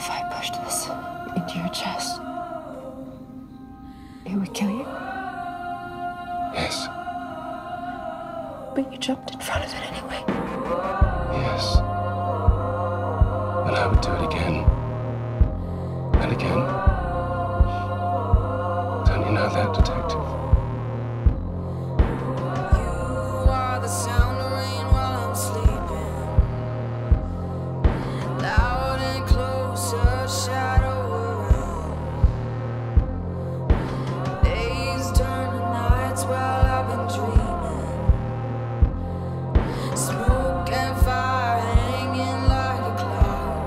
If I pushed this into your chest, it would kill you? Yes. But you jumped in front of it anyway. Yes. And I would do it again. And again. Don't you know that, detective? You are the sound of rain while I'm sleeping. Loud and closer, shadow around. Days turn to nights while I've been dreaming. Smoke and fire hanging like a cloud.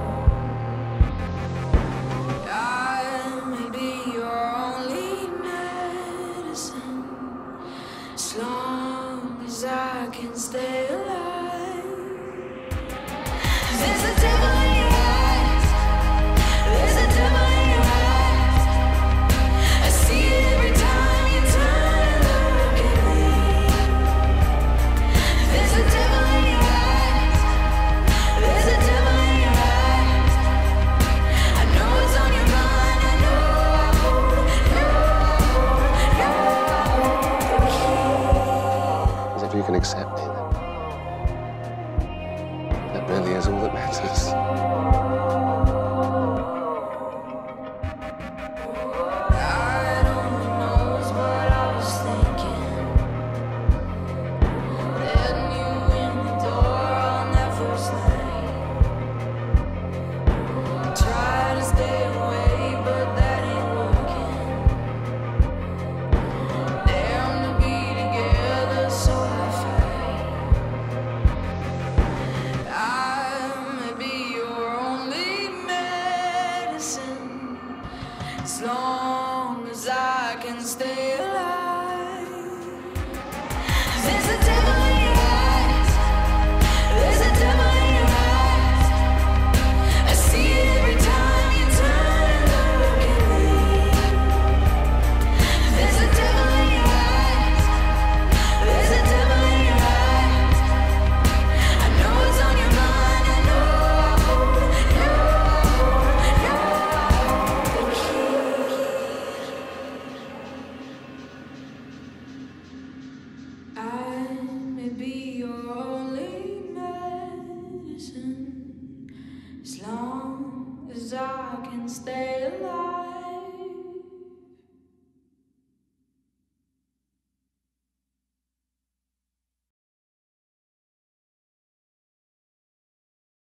I may be your only medicine, as long as I can stay alive. There's a devil in your eyes. There's a devil in your eyes. I see it every time you turn and look at me. There's a devil in your eyes. There's a devil in your eyes. I know it's on your mind. I know I hold the key. As if you can accept it.